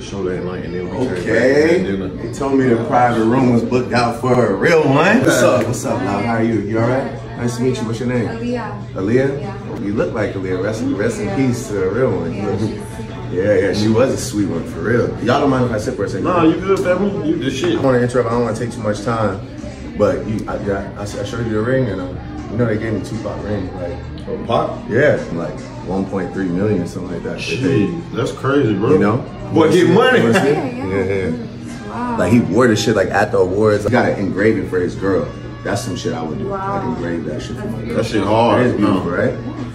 show that night and then we Okay. They told me the private room was booked out for a real one. What's up? What's up, love? How are you? You alright? Nice to meet you. What's your name? Aaliyah. Aaliyah? Yeah. You look like Aaliyah. Rest in peace to the real one. Yeah, she was a sweet one, for real. Y'all don't mind if I sit for a second? Nah, you good, family? You the shit. I don't want to interrupt. I don't want to take too much time. But I showed you the ring, and you know they gave me Tupac ring, like Pop? yeah, like 1.3 million or something like that. Shit, that's crazy, bro. You know, boy, get money. Yeah. Wow. Like he wore the shit like at the awards. He got an engraving for his girl. That's some shit I would do. Wow. Like engrave that shit for my girl. That shit hard. It is beautiful, right?